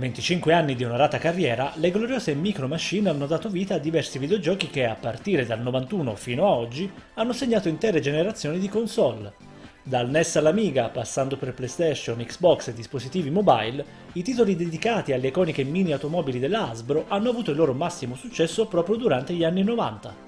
25 anni di onorata carriera, le gloriose Micro Machine hanno dato vita a diversi videogiochi che, a partire dal 91 fino a oggi, hanno segnato intere generazioni di console. Dal NES all'Amiga, passando per PlayStation, Xbox e dispositivi mobile, i titoli dedicati alle iconiche mini automobili della Hasbro hanno avuto il loro massimo successo proprio durante gli anni 90.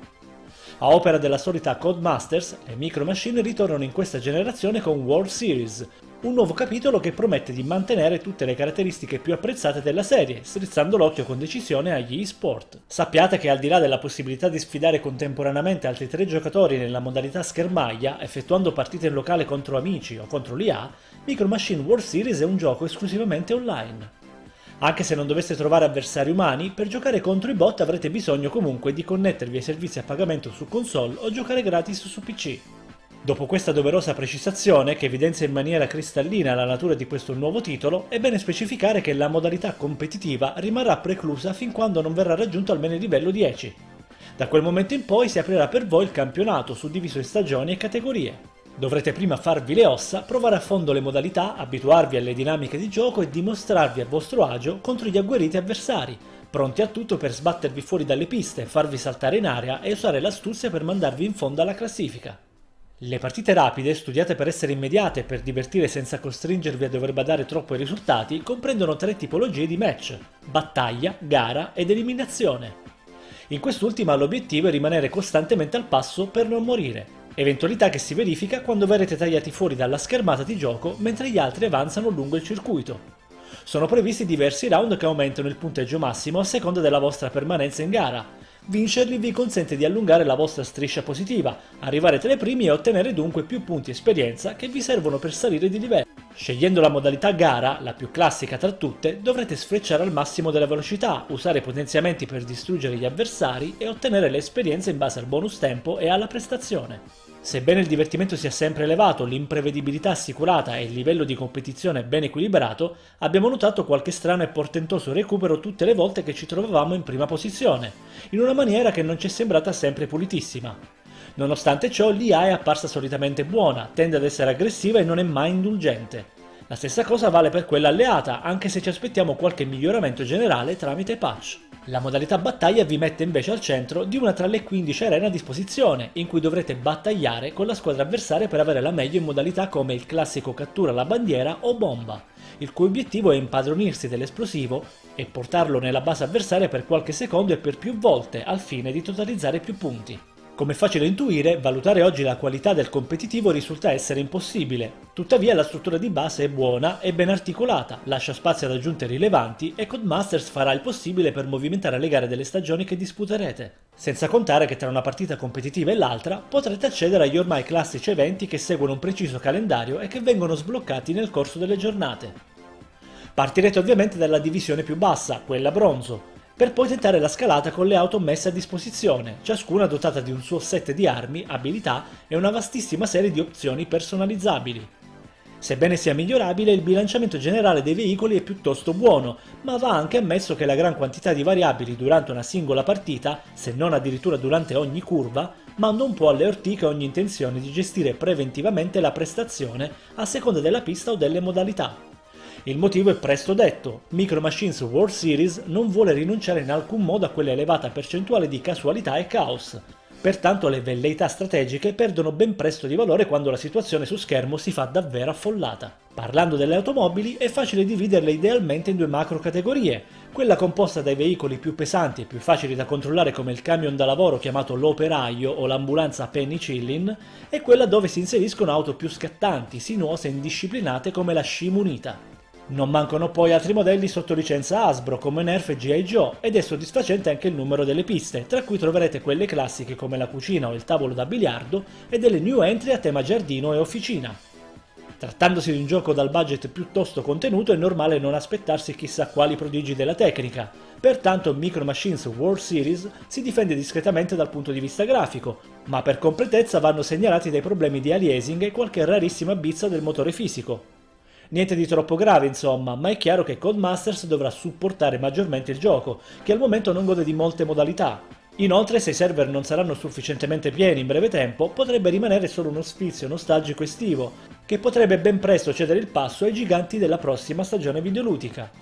A opera della solita Codemasters, le Micro Machine ritornano in questa generazione con World Series, un nuovo capitolo che promette di mantenere tutte le caratteristiche più apprezzate della serie, strizzando l'occhio con decisione agli eSport. Sappiate che al di là della possibilità di sfidare contemporaneamente altri 3 giocatori nella modalità schermaglia, effettuando partite in locale contro amici o contro l'IA, Micro Machine World Series è un gioco esclusivamente online. Anche se non doveste trovare avversari umani, per giocare contro i bot avrete bisogno comunque di connettervi ai servizi a pagamento su console o giocare gratis su PC. Dopo questa doverosa precisazione, che evidenzia in maniera cristallina la natura di questo nuovo titolo, è bene specificare che la modalità competitiva rimarrà preclusa fin quando non verrà raggiunto almeno il livello 10. Da quel momento in poi si aprirà per voi il campionato, suddiviso in stagioni e categorie. Dovrete prima farvi le ossa, provare a fondo le modalità, abituarvi alle dinamiche di gioco e dimostrarvi a vostro agio contro gli agguerriti avversari, pronti a tutto per sbattervi fuori dalle piste, farvi saltare in aria e usare l'astuzia per mandarvi in fondo alla classifica. Le partite rapide, studiate per essere immediate e per divertire senza costringervi a dover badare troppo ai risultati, comprendono 3 tipologie di match: battaglia, gara ed eliminazione. In quest'ultima l'obiettivo è rimanere costantemente al passo per non morire, eventualità che si verifica quando verrete tagliati fuori dalla schermata di gioco mentre gli altri avanzano lungo il circuito. Sono previsti diversi round che aumentano il punteggio massimo a seconda della vostra permanenza in gara. Vincerli vi consente di allungare la vostra striscia positiva, arrivare tra i primi e ottenere dunque più punti esperienza che vi servono per salire di livello. Scegliendo la modalità gara, la più classica tra tutte, dovrete sfrecciare al massimo della velocità, usare potenziamenti per distruggere gli avversari e ottenere l'esperienza in base al bonus tempo e alla prestazione. Sebbene il divertimento sia sempre elevato, l'imprevedibilità assicurata e il livello di competizione ben equilibrato, abbiamo notato qualche strano e portentoso recupero tutte le volte che ci trovavamo in prima posizione, in una maniera che non ci è sembrata sempre pulitissima. Nonostante ciò, l'IA è apparsa solitamente buona, tende ad essere aggressiva e non è mai indulgente. La stessa cosa vale per quella alleata, anche se ci aspettiamo qualche miglioramento generale tramite patch. La modalità battaglia vi mette invece al centro di una tra le 15 arene a disposizione, in cui dovrete battagliare con la squadra avversaria per avere la meglio in modalità come il classico cattura la bandiera o bomba, il cui obiettivo è impadronirsi dell'esplosivo e portarlo nella base avversaria per qualche secondo e per più volte, al fine di totalizzare più punti. Come è facile intuire, valutare oggi la qualità del competitivo risulta essere impossibile, tuttavia la struttura di base è buona e ben articolata, lascia spazio ad aggiunte rilevanti e Codemasters farà il possibile per movimentare le gare delle stagioni che disputerete. Senza contare che tra una partita competitiva e l'altra potrete accedere agli ormai classici eventi che seguono un preciso calendario e che vengono sbloccati nel corso delle giornate. Partirete ovviamente dalla divisione più bassa, quella bronzo, per poi tentare la scalata con le auto messe a disposizione, ciascuna dotata di un suo set di armi, abilità e una vastissima serie di opzioni personalizzabili. Sebbene sia migliorabile, il bilanciamento generale dei veicoli è piuttosto buono, ma va anche ammesso che la gran quantità di variabili durante una singola partita, se non addirittura durante ogni curva, manda un po' alle ortiche ogni intenzione di gestire preventivamente la prestazione a seconda della pista o delle modalità. Il motivo è presto detto: Micro Machines World Series non vuole rinunciare in alcun modo a quella elevata percentuale di casualità e caos. Pertanto le velleità strategiche perdono ben presto di valore quando la situazione su schermo si fa davvero affollata. Parlando delle automobili, è facile dividerle idealmente in 2 macro categorie: quella composta dai veicoli più pesanti e più facili da controllare come il camion da lavoro chiamato l'operaio o l'ambulanza penicillin, e quella dove si inseriscono auto più scattanti, sinuose e indisciplinate come la sci munita. Non mancano poi altri modelli sotto licenza Hasbro come Nerf e G.I. Joe, ed è soddisfacente anche il numero delle piste, tra cui troverete quelle classiche come la cucina o il tavolo da biliardo e delle new entry a tema giardino e officina. Trattandosi di un gioco dal budget piuttosto contenuto, è normale non aspettarsi chissà quali prodigi della tecnica, pertanto Micro Machines World Series si difende discretamente dal punto di vista grafico, ma per completezza vanno segnalati dei problemi di aliasing e qualche rarissima bizza del motore fisico. Niente di troppo grave insomma, ma è chiaro che Codemasters dovrà supportare maggiormente il gioco, che al momento non gode di molte modalità. Inoltre, se i server non saranno sufficientemente pieni in breve tempo, potrebbe rimanere solo uno sfizio nostalgico estivo, che potrebbe ben presto cedere il passo ai giganti della prossima stagione videoludica.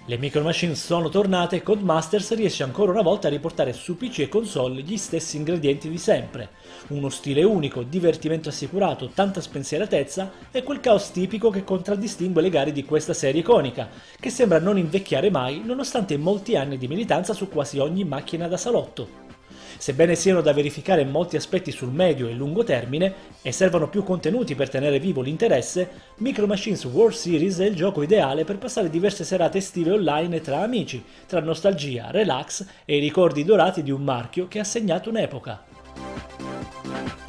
Le Micro Machines sono tornate e Codemasters riesce ancora una volta a riportare su PC e console gli stessi ingredienti di sempre. Uno stile unico, divertimento assicurato, tanta spensieratezza e quel caos tipico che contraddistingue le gare di questa serie iconica, che sembra non invecchiare mai nonostante molti anni di militanza su quasi ogni macchina da salotto. Sebbene siano da verificare molti aspetti sul medio e lungo termine e servano più contenuti per tenere vivo l'interesse, Micro Machines World Series è il gioco ideale per passare diverse serate estive online tra amici, tra nostalgia, relax e i ricordi dorati di un marchio che ha segnato un'epoca.